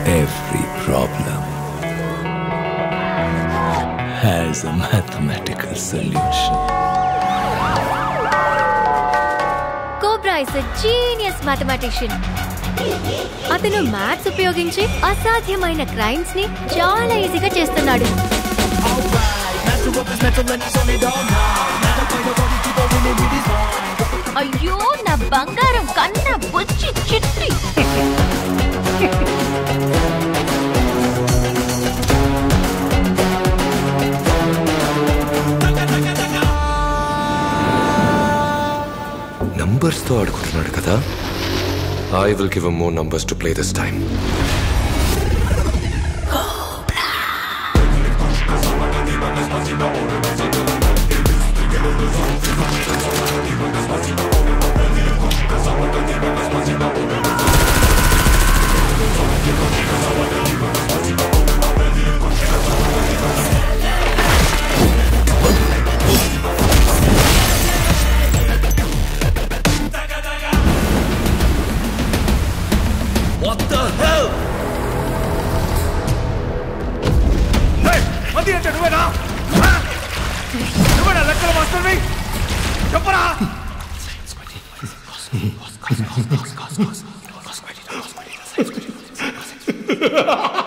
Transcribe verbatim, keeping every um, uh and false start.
Every problem has a mathematical solution. Cobra is a genius mathematician. అతను maths ఉపయోగించి అసాధ్యమైన crimes ని చాలా ఈజీగా చేస్తున్నాడు. అయ్యో నా బంగారం కన్నా బొచ్చి చిట్టి. నంబర్స్ తో ఆడుకుంటున్నాడు కదా. I will give him more numbers to play this time. Ha ha ha!